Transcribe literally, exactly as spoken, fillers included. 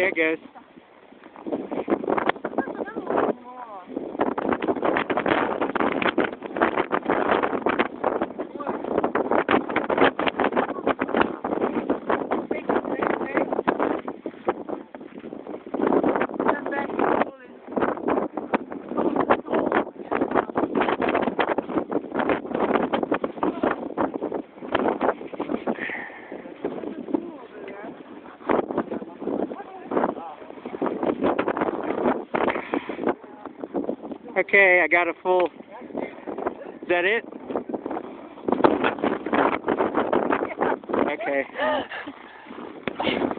There it goes. Okay, I got a full. Is that it? Okay.